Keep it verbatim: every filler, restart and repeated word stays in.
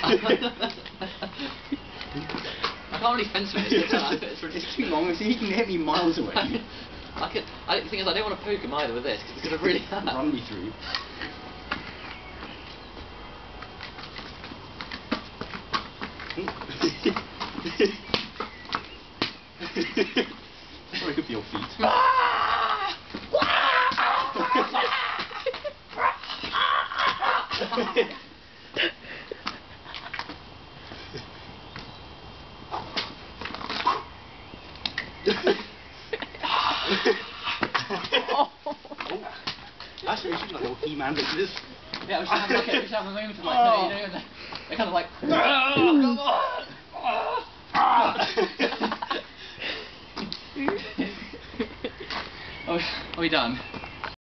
I can't really fence with it. It's, it's, it's too long. See, he can hit me miles away. I can. I, the thing is, I don't want to poke him either with this because it's going to really hurt. Run me through. Sorry, it could be your feet. Oh. Actually, we should like little He-Man business. Yeah, we should have like a, we should have a moment of like, oh. you know, they're kind of like. Oh, are we done?